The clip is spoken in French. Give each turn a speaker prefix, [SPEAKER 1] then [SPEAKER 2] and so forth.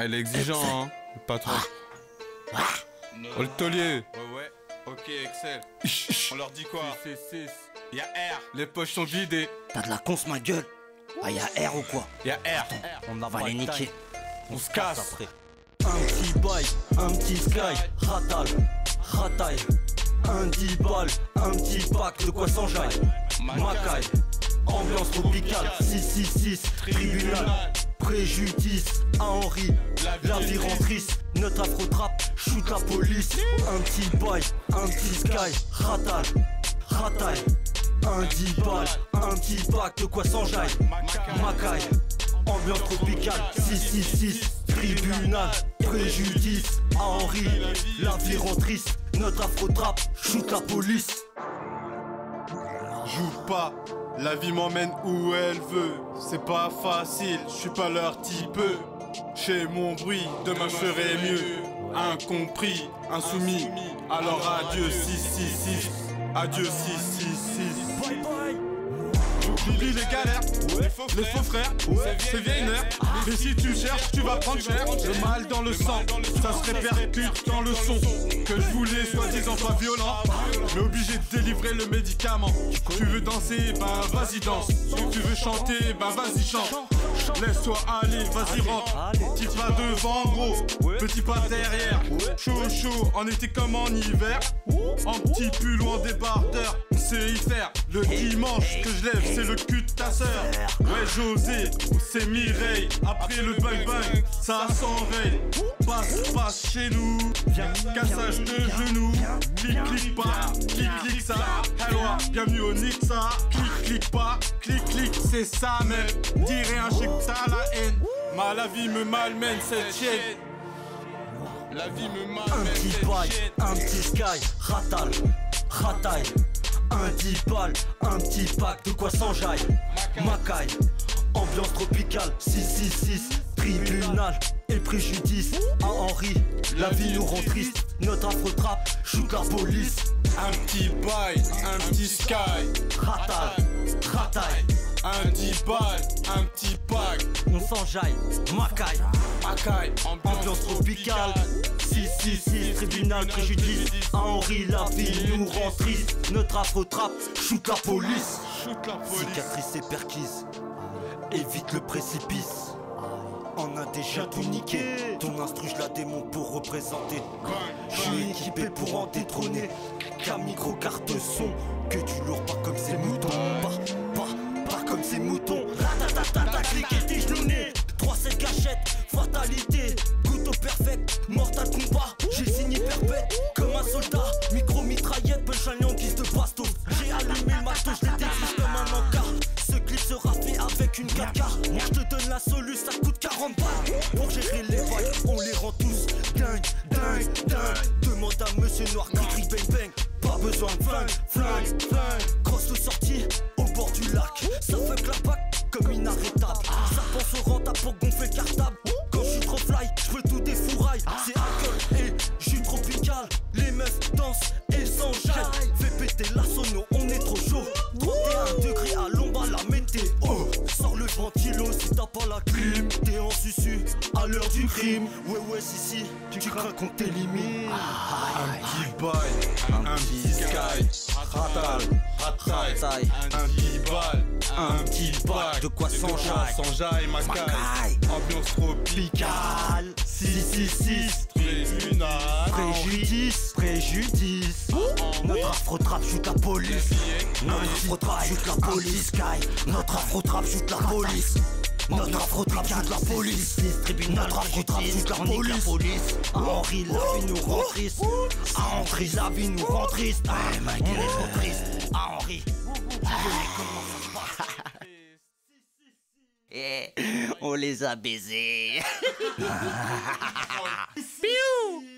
[SPEAKER 1] Ah, il est exigeant, hein, le patron. Oh, le taulier.
[SPEAKER 2] Ouais, ok, Excel. On leur dit quoi?
[SPEAKER 1] 6.
[SPEAKER 2] Y'a R.
[SPEAKER 1] Les poches sont vidées.
[SPEAKER 3] T'as de la conce ma gueule. Ah y'a R ou quoi?
[SPEAKER 2] Y'a R.
[SPEAKER 3] On va les niquer.
[SPEAKER 1] On se casse
[SPEAKER 3] après. Un petit bail, un petit sky, ratal, rataille. Un 10 balles, un petit pack, de quoi s'enjaille. Macaille, ambiance tropicale, 666, tribunal. Préjudice à Henri, la vie rend triste. Notre afro-trap, shoot la police. Un petit bail, un petit sky, ratal, rataille. Un 10 balles, un petit pack, de quoi s'enjaille. Macaille, ambiance tropicale, 666, tribunal. Préjudice à Henri, la vie rend triste. Notre afro-trap, shoot la police.
[SPEAKER 2] Joue pas, la vie m'emmène où elle veut. C'est pas facile, je suis pas leur type. Chez mon bruit, demain je ferai mieux. Incompris, insoumis, alors adieu 666. Adieu 666.
[SPEAKER 3] Bye bye.
[SPEAKER 2] J'oublie les galères, les faux frères, c'est vieille mère. Mais si tu cherches, tu vas prendre cher. Le mal dans le sang, ça se répercute dans le son. Que je voulais soi-disant pas violent, mais obligé de délivrer le médicament. Tu veux danser, bah vas-y danse. Tu veux chanter, bah vas-y chante. Laisse-toi aller, vas-y rentre. Petit pas devant gros, petit pas derrière. Chaud chaud, en été comme en hiver. En petit pull ou en débardeur, c'est y faire. Le dimanche que je lève, c'est le cul de ta sœur. Ouais José, c'est Mireille. Après le bang bang, ça s'enraye. Passe chez nous, cassage de genoux. Clic pas, clic ça. Hello, bienvenue au Nixa. Clic pas, clic c'est ça même. Dis rien, je sais que t'as la haine. La vie me malmène cette chienne. La vie me
[SPEAKER 3] Un
[SPEAKER 2] malmène
[SPEAKER 3] petit
[SPEAKER 2] cette
[SPEAKER 3] bail,
[SPEAKER 2] chienne.
[SPEAKER 3] un petit sky, ratal, rataille. Un 10 balles, un petit pack, de quoi s'enjaille. Macaille, ambiance tropicale, 666, tribunal et préjudice à Henri, la vie nous rend triste. Notre afro-trap, shoot la police.
[SPEAKER 2] Un petit bail, un petit sky.
[SPEAKER 3] Ratal, rataille.
[SPEAKER 2] Un 10 balles, un petit pack.
[SPEAKER 3] On s'enjaille, macaille,
[SPEAKER 2] Macaille,
[SPEAKER 3] ambiance tropicale, 666, tribunal, préjudice à Henri, la vie nous rend triste. Notre afro-trap, shoot la police.
[SPEAKER 2] Shoot la police.
[SPEAKER 3] Cicatrice et perquise, évite le précipice. On a déjà tout niqué. Ton instru je la démonte pour représenter. Je suis équipé pour en détrôner. Qu'un micro carte son, que du lourd pas comme ces moutons. Pas comme ces moutons. Ratatata, cliquez tes genoux. 3-7 gâchettes, fatalité. Couteau perfect, mortal combat. J'ai signé perpète comme un soldat. Micro mitraillette, punchline en guise de bastos. J'ai allumé le matos, je l'ai défuse comme un encart. Ce clip sera fait avec une 4K. Moi je te donne la solu, ça coûte 40 balles. Pour gérer les bails, on les rend tous dingue. Demande à Monsieur Noir, cri bang bang. Pas besoin de flingue. Grosse de sortie au bord du lac. Ça fuck la pack comme inarrêtable. Ça pense au rentable pour gonfler le cartable. Quand je suis trop fly, je peux tout défouraille. C'est alcool et jus tropical. Les meufs dansent et s'enjaillent. Fais péter la sono, on est trop chaud. 31 degrés à l'ombre à la météo. Sors le ventilo si t'as pas la clim. T'es en susu à l'heure du crime. Ouais si tu crains qu'on t'élimine.
[SPEAKER 2] Un petit bail, un petit sky. Rataille, un 10 balles, un petit pack.
[SPEAKER 3] De quoi s'enjaille.
[SPEAKER 2] S'enjaille, macaille. Ambiance tropicale.
[SPEAKER 3] 666,
[SPEAKER 2] Tribunal.
[SPEAKER 3] préjudice. Notre afro-trap shoot la police. Notre afro-trap shoot la police. Notre afro-trap shoot la police. Notre afro-trap shoot la police. Notre afro-trap shoot la police. À Henri, la vie nous rend triste. À Henri, la vie nous rend triste. Ah, ma gueule est trop triste. À Henri, tu connais comment ça se passe. On les a baisés.
[SPEAKER 2] Piou.